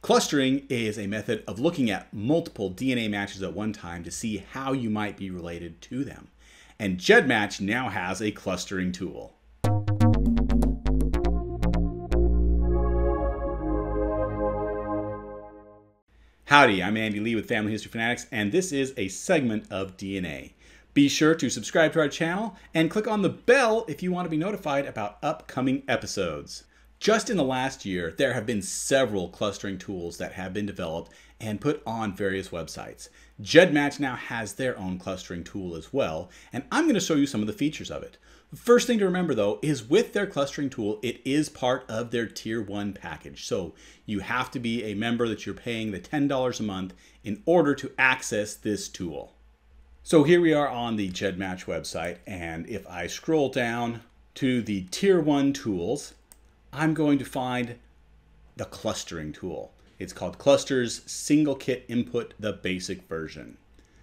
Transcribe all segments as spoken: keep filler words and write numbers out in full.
Clustering is a method of looking at multiple D N A matches at one time to see how you might be related to them. And GEDmatch now has a clustering tool. Howdy, I'm Andy Lee with Family History Fanatics, and this is a segment of D N A. Be sure to subscribe to our channel and click on the bell if you want to be notified about upcoming episodes. Just in the last year, there have been several clustering tools that have been developed and put on various websites. GEDmatch now has their own clustering tool as well, and I'm going to show you some of the features of it. The first thing to remember though is with their clustering tool, it is part of their tier one package. So you have to be a member that you're paying the ten dollars a month in order to access this tool. So here we are on the GEDmatch website, and if I scroll down to the tier one tools, I'm going to find the clustering tool. It's called Clusters Single Kit Input, the basic version.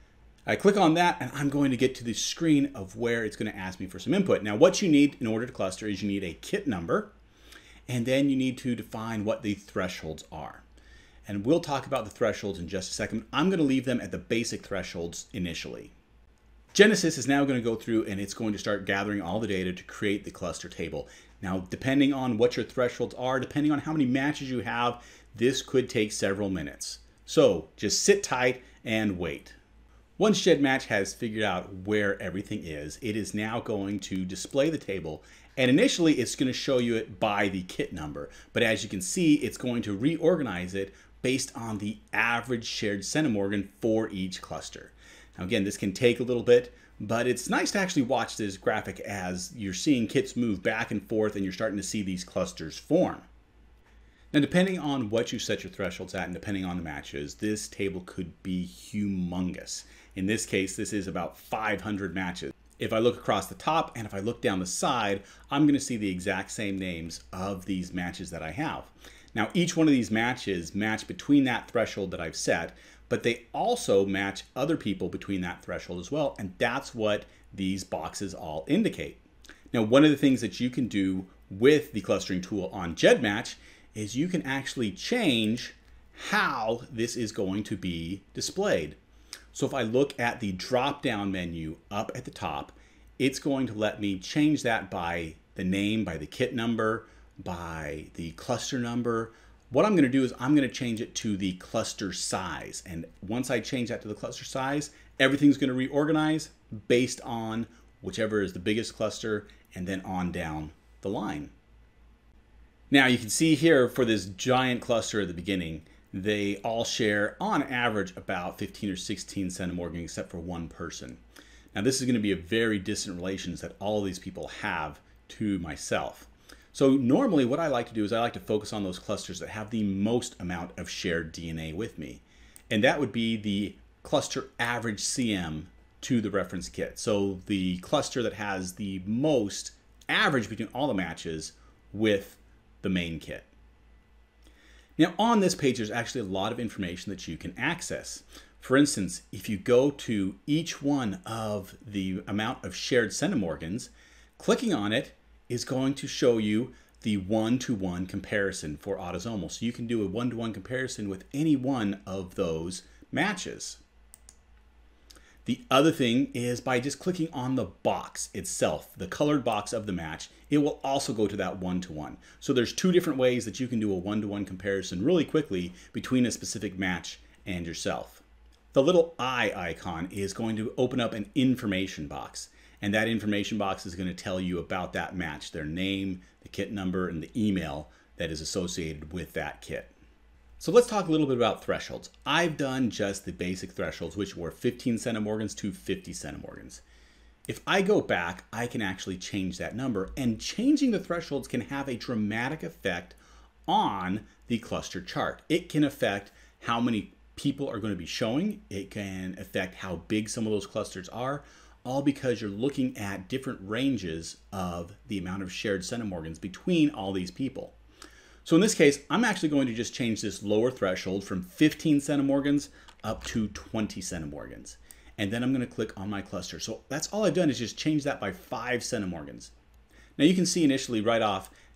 I click on that and I'm going to get to the screen of where it's going to ask me for some input. Now what you need in order to cluster is you need a kit number, and then you need to define what the thresholds are. And we'll talk about the thresholds in just a second. I'm going to leave them at the basic thresholds initially. Genesis is now going to go through and it's going to start gathering all the data to create the cluster table. Now, depending on what your thresholds are, depending on how many matches you have, this could take several minutes. So just sit tight and wait. Once GEDmatch has figured out where everything is, it is now going to display the table. And initially, it's going to show you it by the kit number. But as you can see, it's going to reorganize it based on the average shared centimorgan for each cluster. Now again, this can take a little bit, but it's nice to actually watch this graphic as you're seeing kits move back and forth and you're starting to see these clusters form. Now, depending on what you set your thresholds at and depending on the matches, this table could be humongous. In this case, this is about five hundred matches. If I look across the top and if I look down the side, I'm going to see the exact same names of these matches that I have. Now, each one of these matches match between that threshold that I've set, but they also match other people between that threshold as well, and that's what these boxes all indicate. Now, one of the things that you can do with the clustering tool on GEDmatch is you can actually change how this is going to be displayed. So if I look at the drop-down menu up at the top, it's going to let me change that by the name, by the kit number, by the cluster number. What I'm going to do is I'm going to change it to the cluster size. And once I change that to the cluster size, everything's going to reorganize based on whichever is the biggest cluster and then on down the line. Now you can see here for this giant cluster at the beginning, they all share on average about fifteen or sixteen centimorgan except for one person. Now this is going to be a very distant relations that all of these people have to myself. So normally what I like to do is I like to focus on those clusters that have the most amount of shared D N A with me. And that would be the cluster average C M to the reference kit. So the cluster that has the most average between all the matches with the main kit. Now on this page, there's actually a lot of information that you can access. For instance, if you go to each one of the amount of shared centimorgans, clicking on it is going to show you the one-to-one comparison for autosomal. So you can do a one-to-one comparison with any one of those matches. The other thing is by just clicking on the box itself, the colored box of the match, it will also go to that one-to-one. So there's two different ways that you can do a one-to-one comparison really quickly between a specific match and yourself. The little eye icon is going to open up an information box. And that information box is going to tell you about that match, their name, the kit number, and the email that is associated with that kit. So let's talk a little bit about thresholds. I've done just the basic thresholds, which were fifteen centimorgans to fifty centimorgans. If I go back, I can actually change that number, and changing the thresholds can have a dramatic effect on the cluster chart. It can affect how many people are going to be showing. It can affect how big some of those clusters are, all because you're looking at different ranges of the amount of shared centimorgans between all these people. So in this case, I'm actually going to just change this lower threshold from fifteen centimorgans up to twenty centimorgans. And then I'm going to click on my cluster. So that's all I've done is just change that by five centimorgans. Now you can see initially right off,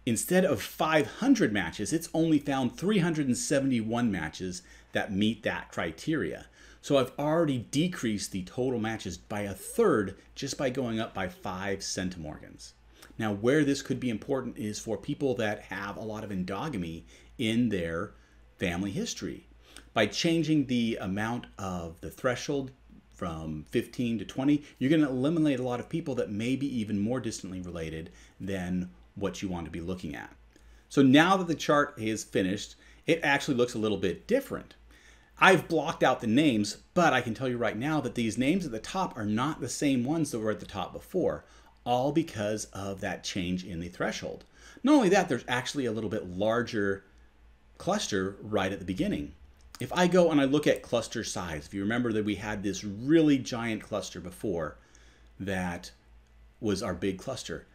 Instead of five hundred matches, it's only found three hundred seventy-one matches that meet that criteria. So I've already decreased the total matches by a third just by going up by five centimorgans. Now, where this could be important is for people that have a lot of endogamy in their family history. By changing the amount of the threshold from fifteen to twenty, you're going to eliminate a lot of people that may be even more distantly related than what you want to be looking at. So now that the chart is finished, it actually looks a little bit different. I've blocked out the names, but I can tell you right now that these names at the top are not the same ones that were at the top before, all because of that change in the threshold. Not only that, there's actually a little bit larger cluster right at the beginning. If I go and I look at cluster size, if you remember that we had this really giant cluster before that was our big cluster.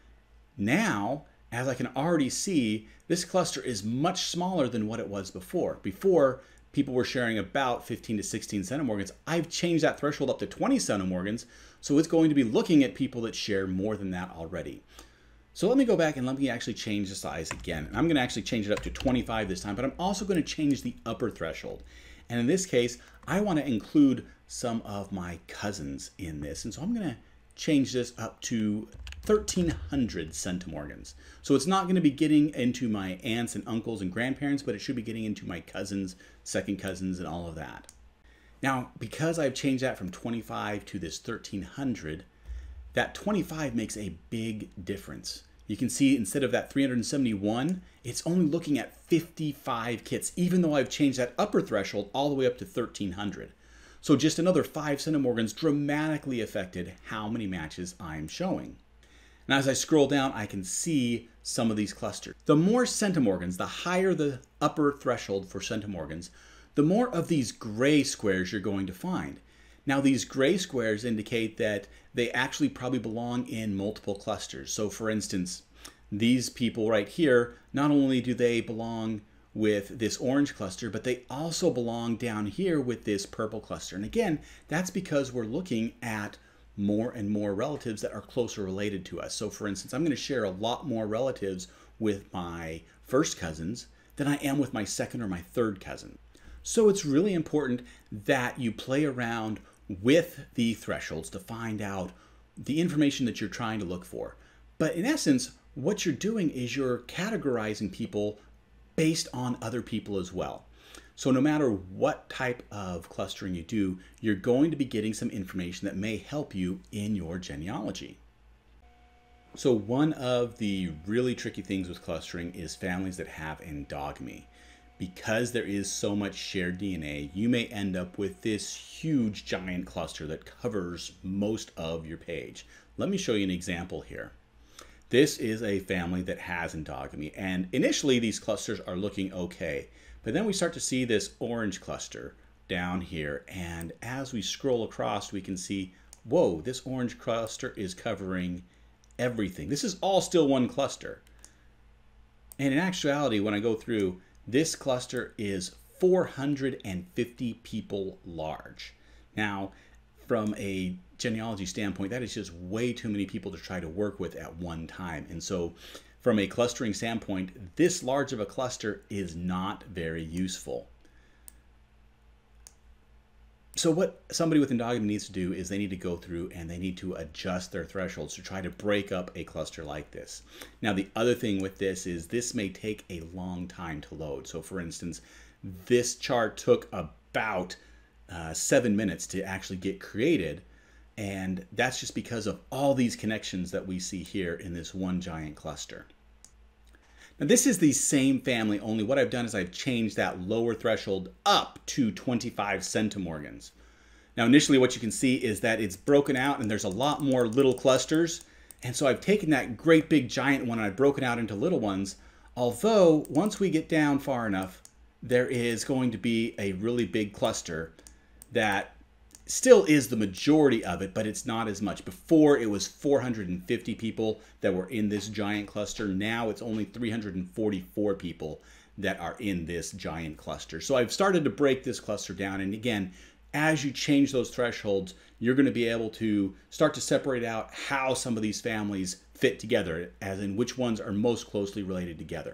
Now, as I can already see, this cluster is much smaller than what it was before. Before, people were sharing about fifteen to sixteen centimorgans. I've changed that threshold up to twenty centimorgans, so it's going to be looking at people that share more than that already. So let me go back and let me actually change the size again. And I'm going to actually change it up to twenty-five this time, but I'm also going to change the upper threshold. And in this case, I want to include some of my cousins in this. And so I'm going to change this up to thirteen hundred centimorgans. So it's not going to be getting into my aunts and uncles and grandparents, but it should be getting into my cousins, second cousins, and all of that. Now, because I've changed that from twenty-five to this thirteen hundred, that twenty-five makes a big difference. You can see instead of that three hundred seventy-one, it's only looking at fifty-five kits, even though I've changed that upper threshold all the way up to thirteen hundred. So just another five centimorgans dramatically affected how many matches I'm showing. And as I scroll down, I can see some of these clusters. The more centimorgans, the higher the upper threshold for centimorgans, the more of these gray squares you're going to find. Now, these gray squares indicate that they actually probably belong in multiple clusters. So for instance, these people right here, not only do they belong with this orange cluster, but they also belong down here with this purple cluster. And again, that's because we're looking at more and more relatives that are closer related to us. So for instance, I'm going to share a lot more relatives with my first cousins than I am with my second or my third cousin. So it's really important that you play around with the thresholds to find out the information that you're trying to look for. But in essence, what you're doing is you're categorizing people based on other people as well. So no matter what type of clustering you do, you're going to be getting some information that may help you in your genealogy. So one of the really tricky things with clustering is families that have endogamy. Because there is so much shared D N A, you may end up with this huge giant cluster that covers most of your page. Let me show you an example here. This is a family that has endogamy, and initially these clusters are looking okay. But then we start to see this orange cluster down here, and as we scroll across, we can see, whoa, this orange cluster is covering everything. This is all still one cluster. And in actuality, when I go through, this cluster is four hundred fifty people large. Now, from a genealogy standpoint, that is just way too many people to try to work with at one time. And so from a clustering standpoint, this large of a cluster is not very useful. So what somebody with endogamy needs to do is they need to go through and they need to adjust their thresholds to try to break up a cluster like this. Now, the other thing with this is this may take a long time to load. So for instance, this chart took about uh, seven minutes to actually get created. And that's just because of all these connections that we see here in this one giant cluster. Now this is the same family, only what I've done is I've changed that lower threshold up to twenty-five centimorgans. Now initially what you can see is that it's broken out and there's a lot more little clusters. And so I've taken that great big giant one and I've broken out into little ones. Although once we get down far enough, there is going to be a really big cluster that still is the majority of it, but it's not as much. Before it was four hundred fifty people that were in this giant cluster. Now it's only three hundred forty-four people that are in this giant cluster. So I've started to break this cluster down. And again, as you change those thresholds, you're going to be able to start to separate out how some of these families fit together, as in which ones are most closely related together.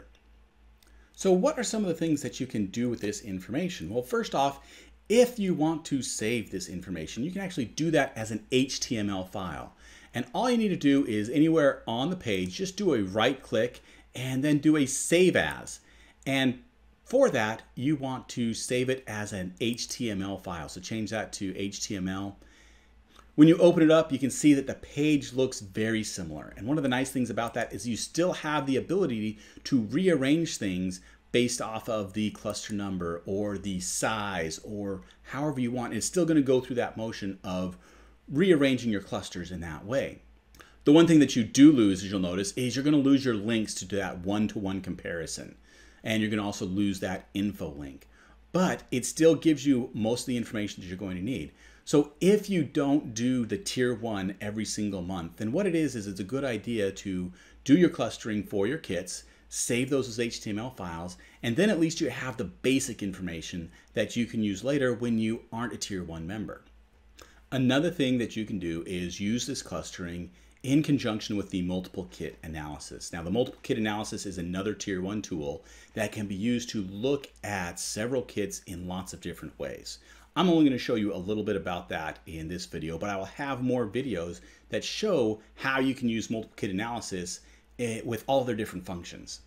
So what are some of the things that you can do with this information? Well, first off, if you want to save this information, you can actually do that as an H T M L file. And all you need to do is anywhere on the page, just do a right click and then do a save as. And for that, you want to save it as an H T M L file. So change that to H T M L. When you open it up, you can see that the page looks very similar. And one of the nice things about that is you still have the ability to rearrange things based off of the cluster number or the size or however you want. It's still going to go through that motion of rearranging your clusters in that way. The one thing that you do lose, as you'll notice, is you're going to lose your links to that one-to-one comparison. And you're going to also lose that info link. But it still gives you most of the information that you're going to need. So if you don't do the tier one every single month, then what it is, is it's a good idea to do your clustering for your kits, save those as H T M L files, and then at least you have the basic information that you can use later when you aren't a tier one member. Another thing that you can do is use this clustering in conjunction with the multiple kit analysis. Now, the multiple kit analysis is another tier one tool that can be used to look at several kits in lots of different ways. I'm only going to show you a little bit about that in this video, but I will have more videos that show how you can use multiple kit analysis with all their different functions.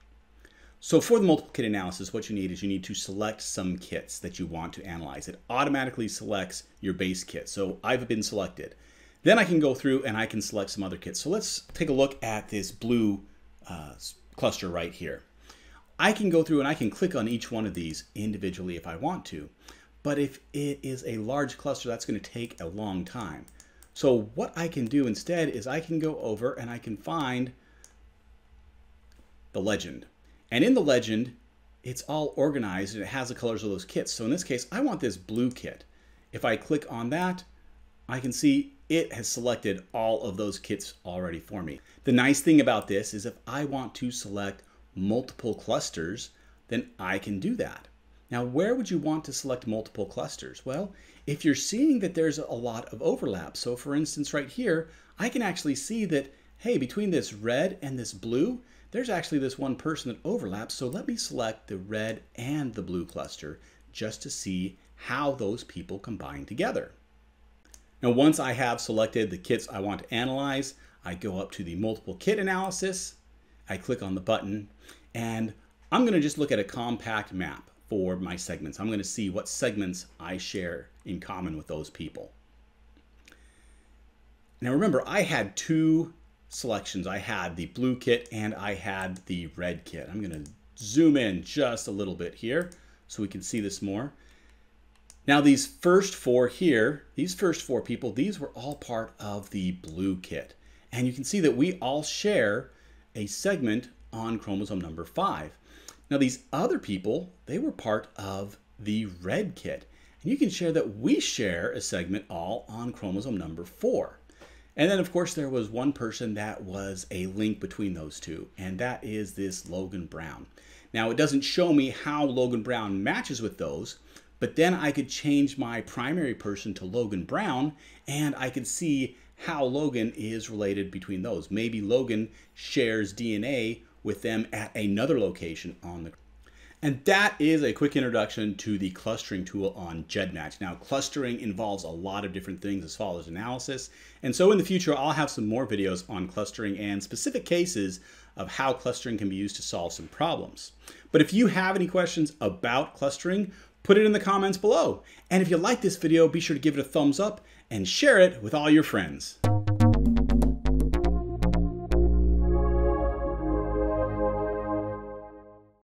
So for the multiple kit analysis, what you need is you need to select some kits that you want to analyze. It automatically selects your base kit. So I've been selected. Then I can go through and I can select some other kits. So let's take a look at this blue uh, cluster right here. I can go through and I can click on each one of these individually if I want to. But if it is a large cluster, that's going to take a long time. So what I can do instead is I can go over and I can find the legend. And in the legend, it's all organized and it has the colors of those kits. So in this case, I want this blue kit. If I click on that, I can see it has selected all of those kits already for me. The nice thing about this is if I want to select multiple clusters, then I can do that. Now, where would you want to select multiple clusters? Well, if you're seeing that there's a lot of overlap, so for instance, right here, I can actually see that, hey, between this red and this blue, there's actually this one person that overlaps. So let me select the red and the blue cluster just to see how those people combine together. Now, once I have selected the kits I want to analyze, I go up to the multiple kit analysis, I click on the button, and I'm going to just look at a compact map for my segments. I'm going to see what segments I share in common with those people. Now remember, I had two selections. I had the blue kit and I had the red kit. I'm going to zoom in just a little bit here so we can see this more. Now these first four here, these first four people, these were all part of the blue kit. And you can see that we all share a segment on chromosome number five. Now these other people, they were part of the red kit. And you can share that we share a segment all on chromosome number four. And then of course there was one person that was a link between those two, and that is this Logan Brown. Now it doesn't show me how Logan Brown matches with those, but then I could change my primary person to Logan Brown and I could see how Logan is related between those. Maybe Logan shares D N A with them at another location on the. And that is a quick introduction to the clustering tool on GEDmatch. Now, clustering involves a lot of different things as far as analysis. And so in the future, I'll have some more videos on clustering and specific cases of how clustering can be used to solve some problems. But if you have any questions about clustering, put it in the comments below. And if you like this video, be sure to give it a thumbs up and share it with all your friends.